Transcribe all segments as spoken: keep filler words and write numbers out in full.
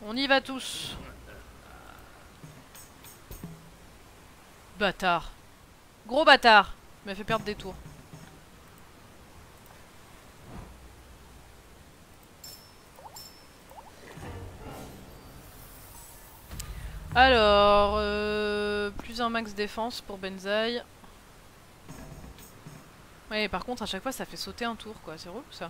On y va tous. Bâtard. Gros bâtard. Il m'a fait perdre des tours. Alors, euh, plus un max défense pour Benzaï. Ouais, par contre, à chaque fois, ça fait sauter un tour, quoi. C'est relou, ça.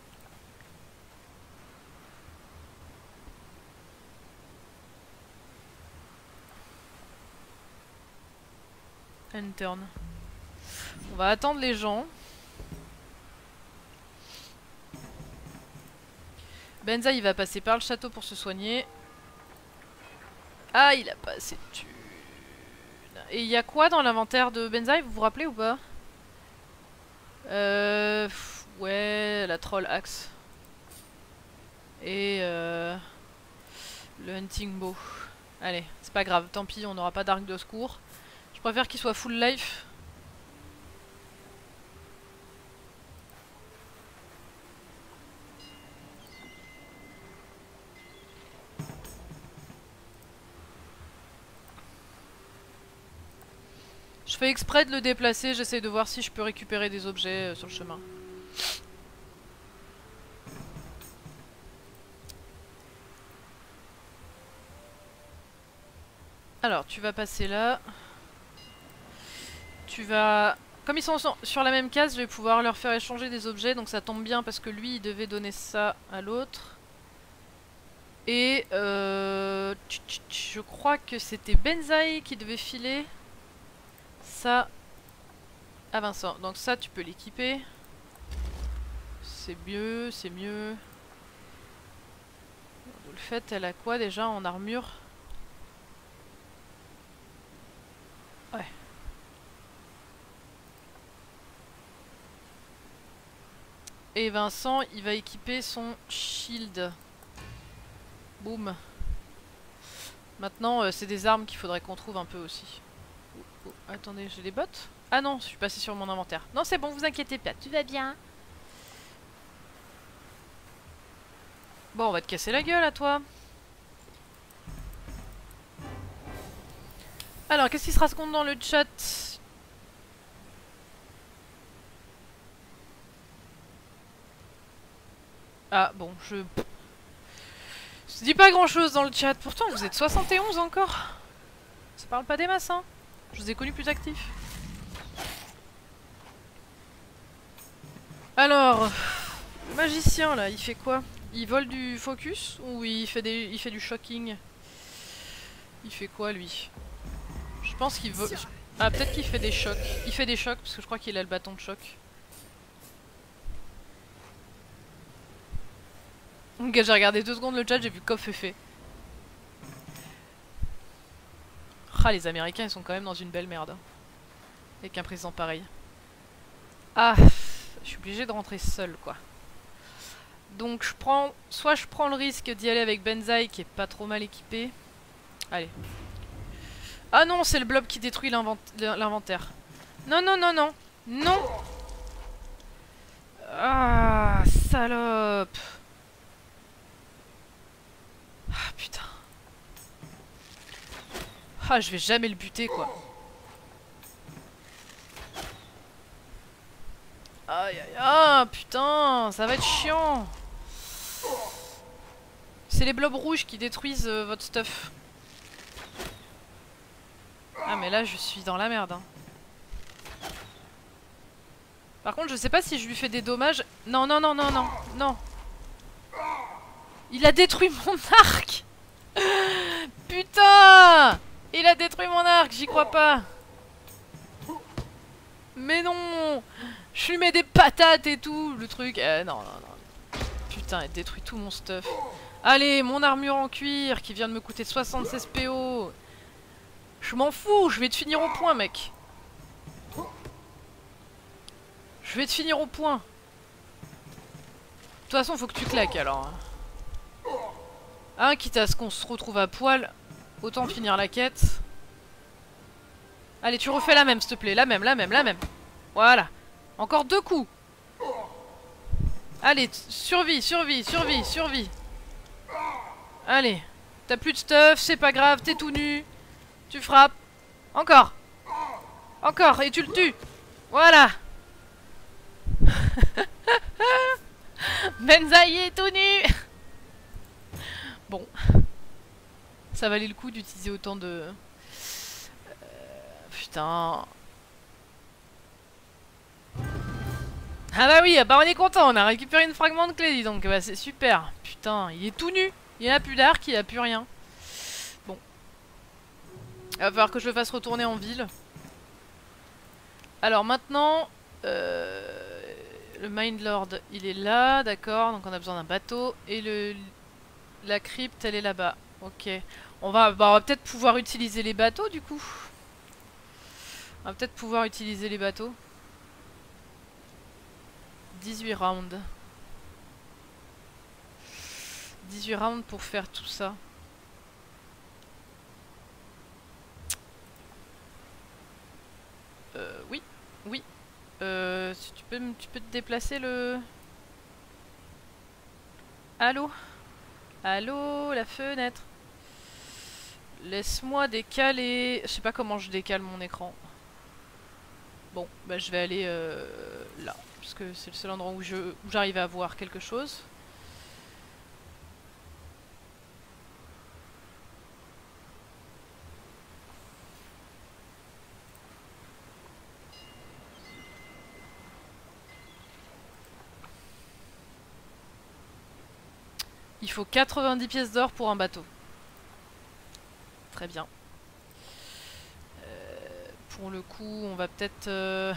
End turn. On va attendre les gens. Benzaï, il va passer par le château pour se soigner. Ah, il a pas assez de thunes. Et il y a quoi dans l'inventaire de Benzaï, vous vous rappelez ou pas? Euh... Ouais, la troll axe. Et euh... le hunting bow. Allez, c'est pas grave, tant pis, on n'aura pas d'arc de secours. Je préfère qu'il soit full life. Je fais exprès de le déplacer, j'essaie de voir si je peux récupérer des objets euh, sur le chemin. Alors, tu vas passer là. Tu vas... Comme ils sont sur la même case, je vais pouvoir leur faire échanger des objets, donc ça tombe bien parce que lui, il devait donner ça à l'autre. Et euh... je crois que c'était Benzaï qui devait filer ça à Vincent. Donc ça, tu peux l'équiper. C'est mieux, c'est mieux. Le fait, elle a quoi déjà en armure? Ouais. Et Vincent, il va équiper son shield. Boum. Maintenant, euh, c'est des armes qu'il faudrait qu'on trouve un peu aussi. Oh, oh, attendez, j'ai les bottes? Ah non, je suis passé sur mon inventaire. Non, c'est bon, vous inquiétez pas, tout va bien. Bon, on va te casser la gueule à toi. Alors, qu'est-ce qui se raconte dans le chat? Ah, bon, je... Je dis pas grand chose dans le chat. Pourtant, vous êtes soixante et onze encore. Ça parle pas des masses, hein. Je vous ai connu plus actif. Alors, le magicien là, il fait quoi? Il vole du focus ou il fait, des... il fait du shocking? Il fait quoi lui? Je pense qu'il vole... Ah, peut-être qu'il fait des chocs. Il fait des chocs parce que je crois qu'il a le bâton de choc. Ok, j'ai regardé deux secondes le chat, j'ai vu Koff fait fait. Ah, les Américains, ils sont quand même dans une belle merde. Avec un président pareil. Ah, je suis obligée de rentrer seule, quoi. Donc, je prends... Soit je prends le risque d'y aller avec Benzaï, qui est pas trop mal équipé. Allez. Ah non, c'est le blob qui détruit l'inventaire. Non, non, non, non. Non. Ah, salope. Ah, putain. Ah, je vais jamais le buter, quoi. Aïe, aïe, ah, putain, ça va être chiant. C'est les blobs rouges qui détruisent euh, votre stuff. Ah, mais là, je suis dans la merde, hein. Par contre, je sais pas si je lui fais des dommages. Non, non, non, non, non, non. Il a détruit mon arc. Putain. Il a détruit mon arc, j'y crois pas. Mais non. Je lui mets des patates et tout, le truc. Euh, non, non, non. Putain, il détruit tout mon stuff. Allez, mon armure en cuir qui vient de me coûter soixante-seize P O. Je m'en fous, je vais te finir au point, mec. Je vais te finir au point. De toute façon, faut que tu claques alors. Hein, quitte à ce qu'on se retrouve à poil, autant finir la quête. Allez, tu refais la même, s'il te plaît. La même, la même, la même. Voilà. Encore deux coups. Allez, survie, survie, survie, survie. Allez. T'as plus de stuff, c'est pas grave, t'es tout nu. Tu frappes. Encore. Encore, et tu le tues. Voilà. Benzaï est tout nu. Bon. Ça valait le coup d'utiliser autant de... Euh, putain... Ah bah oui, bah on est content, on a récupéré une fragment de clé, dis donc, bah c'est super. Putain, il est tout nu, il a plus d'arc, il a plus rien. Bon. Il va falloir que je le fasse retourner en ville. Alors maintenant, euh, le Mindlord, il est là, d'accord, donc on a besoin d'un bateau. Et le la crypte, elle est là-bas. Ok. On va, bah, on va peut-être pouvoir utiliser les bateaux, du coup. On va peut-être pouvoir utiliser les bateaux. dix-huit rounds. dix-huit rounds pour faire tout ça. Euh, oui, oui. Euh, si tu peux, tu peux te déplacer le... Allô? Allô, la fenêtre. Laisse-moi décaler. Je sais pas comment je décale mon écran. Bon, bah je vais aller euh, là. Parce que c'est le seul endroit où je où j'arrive à voir quelque chose. Il faut quatre-vingt-dix pièces d'or pour un bateau. Très bien. Euh, pour le coup, on va peut-être... Euh...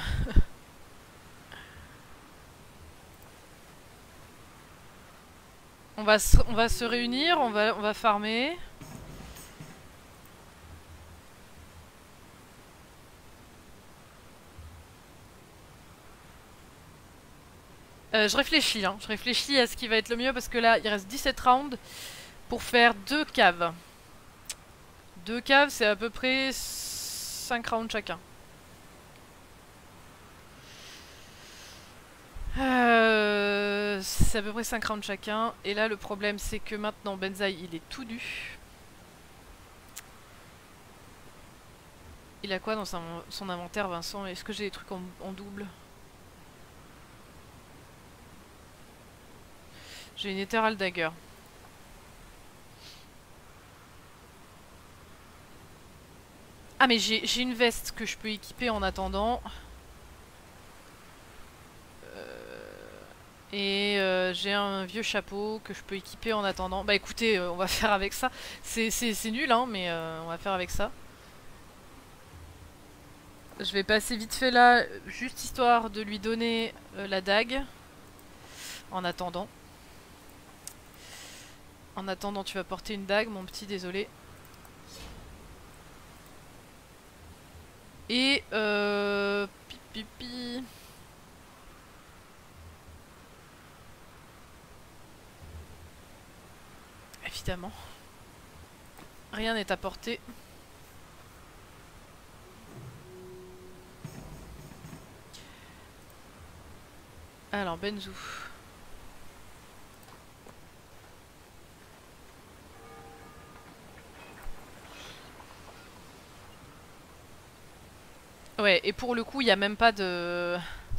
on, va se, on va se réunir, on va, on va farmer. Euh, je réfléchis, hein. Je réfléchis à ce qui va être le mieux parce que là, il reste dix-sept rounds pour faire deux caves. Deux caves, c'est à peu près cinq rounds chacun. Euh, c'est à peu près cinq rounds chacun. Et là, le problème, c'est que maintenant, Benzaï, il est tout nu. Il a quoi dans son, son inventaire, Vincent? Est-ce que j'ai des trucs en, en double? J'ai une Ethereal Dagger. Ah mais j'ai une veste que je peux équiper en attendant. Euh, et euh, j'ai un vieux chapeau que je peux équiper en attendant. Bah écoutez, euh, on va faire avec ça. C'est nul hein, mais euh, on va faire avec ça. Je vais passer vite fait là, juste histoire de lui donner euh, la dague. En attendant. En attendant, tu vas porter une dague, mon petit, désolé. Et euh... Pipi. Pi. Évidemment. Rien n'est à portée. Alors, Benzou. Ouais, et pour le coup, il n'y a même pas de...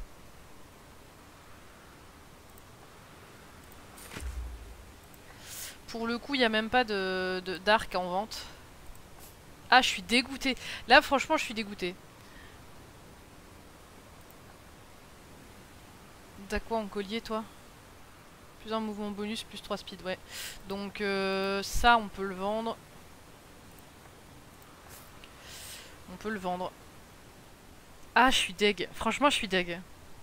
Pour le coup, il n'y a même pas de d'arc en vente. Ah, je suis dégoûtée. Là, franchement, je suis dégoûtée. T'as quoi en collier, toi? Plus un mouvement bonus, plus trois speed, ouais. Donc, euh, ça, on peut le vendre. On peut le vendre. Ah, je suis deg. Franchement, je suis deg.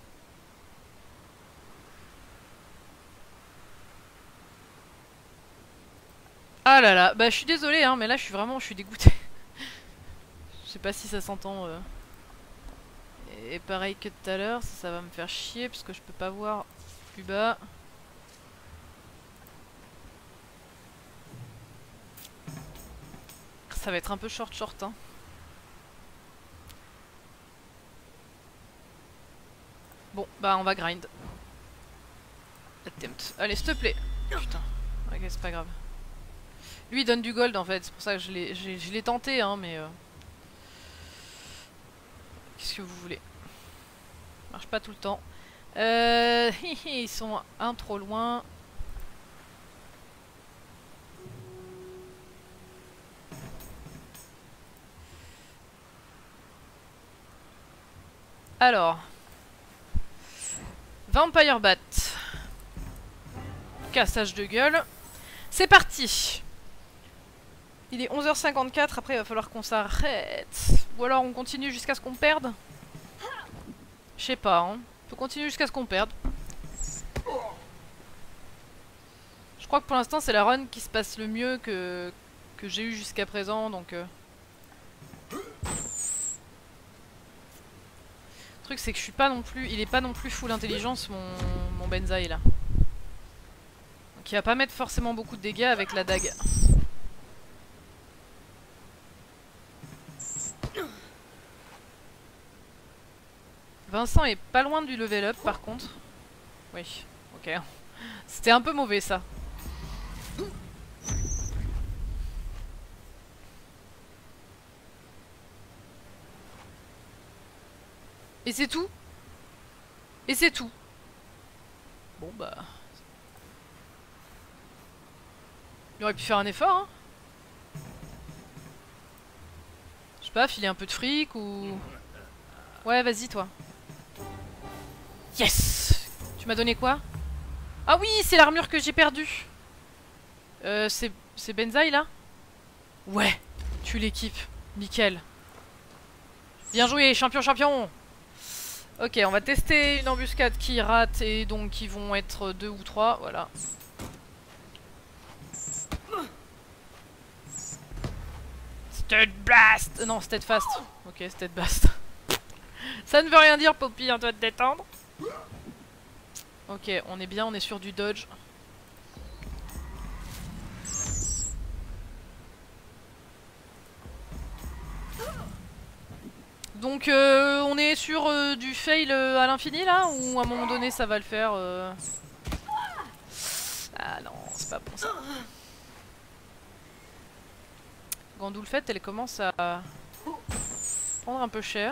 Ah là là. Bah, je suis désolée, hein, mais là, je suis vraiment... Je suis dégoûtée. Je sais pas si ça s'entend... Euh... Et pareil que tout à l'heure, ça, ça va me faire chier, parce que je peux pas voir plus bas. Ça va être un peu short short, hein. Bon, bah on va grind. Attempt. Allez, s'il te plaît. Putain. Ok, c'est pas grave. Lui il donne du gold en fait, c'est pour ça que je l'ai je l'ai tenté hein mais... Euh... Qu'est-ce que vous voulez? Marche pas tout le temps. Euh... Ils sont un trop loin. Alors... Vampire Bat. Cassage de gueule. C'est parti. Il est onze heures cinquante-quatre, après il va falloir qu'on s'arrête. Ou alors on continue jusqu'à ce qu'on perde. Je sais pas, hein. On peut continuer jusqu'à ce qu'on perde. Je crois que pour l'instant c'est la run qui se passe le mieux que, que j'ai eu jusqu'à présent, donc... Euh... Le truc c'est que je suis pas non plus... Il est pas non plus full intelligence mon, mon Benzaï là. Donc il va pas mettre forcément beaucoup de dégâts avec la dague. Vincent est pas loin du level up par contre. Oui, ok. C'était un peu mauvais ça. Et c'est tout. Et c'est tout. Bon bah... Il aurait pu faire un effort hein. Je sais pas, filer un peu de fric ou... Ouais vas-y toi. Yes. Tu m'as donné quoi? Ah oui, c'est l'armure que j'ai perdue. Euh, c'est... C'est Benzaï là? Ouais, tu l'équipes. Nickel. Bien joué, champion, champion. Ok, on va tester une embuscade qui rate et donc ils vont être deux ou trois, voilà. Steadfast. Non, Steadfast. Ok, Steadfast. Ça ne veut rien dire, Poppy, on doit te détendre. Ok, on est bien, on est sur du dodge. Donc euh, on est sur euh, du fail euh, à l'infini là, ou à un moment donné ça va le faire euh... Ah non, c'est pas bon ça. Gandoulfette, elle commence à prendre un peu cher.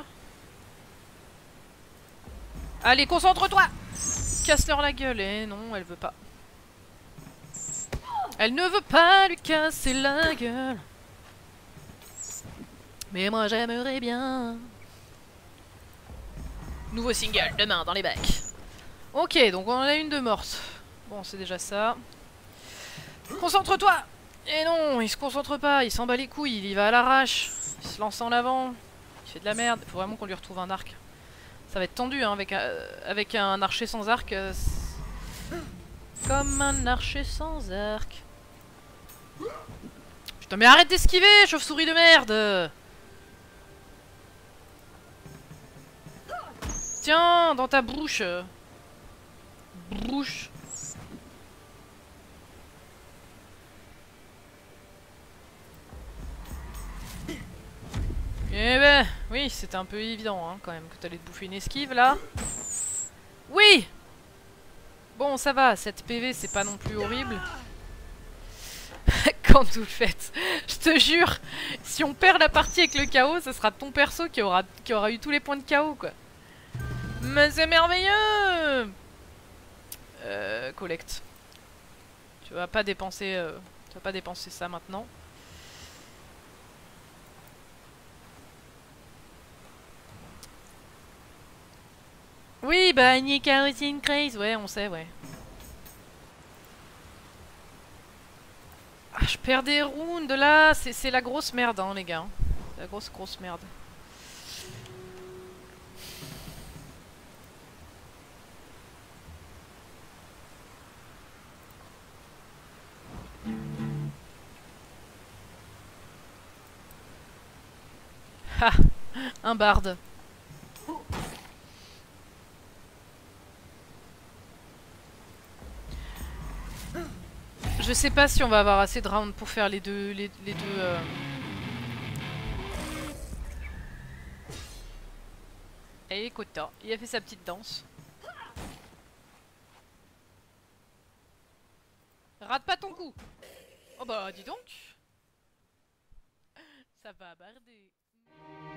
Allez, concentre-toi! Casse-leur la gueule. Et non, elle veut pas. Elle ne veut pas lui casser la gueule. Mais moi j'aimerais bien. Nouveau single, demain dans les bacs. Ok, donc on en a une de morte. Bon, c'est déjà ça. Concentre-toi! Et non, il se concentre pas, il s'en bat les couilles, il y va à l'arrache. Il se lance en avant. Il fait de la merde. Il faut vraiment qu'on lui retrouve un arc. Ça va être tendu hein, avec, un, avec un archer sans arc. Euh, comme un archer sans arc. Putain, mais arrête d'esquiver, chauve-souris de merde! Tiens, dans ta bouche. Bouche. Eh ben, oui, c'était un peu évident hein, quand même que t'allais te bouffer une esquive là. Oui! Bon, ça va, cette P V c'est pas non plus horrible. Quand vous le faites, je te jure, si on perd la partie avec le chaos, ce sera ton perso qui aura, qui aura eu tous les points de chaos quoi. Mais c'est merveilleux! Euh, collecte. Tu vas pas dépenser, euh, tu vas pas dépenser ça maintenant. Oui, bah, Nika aussi une craze, ouais, on sait, ouais. Ah, je perds des rounds là, c'est la grosse merde, hein, les gars. La grosse, grosse merde. Ha! Un barde. Je sais pas si on va avoir assez de rounds pour faire les deux... Les, les deux euh... Et Kota, il a fait sa petite danse. Rate pas ton coup! Oh bah dis donc. Ça va barder.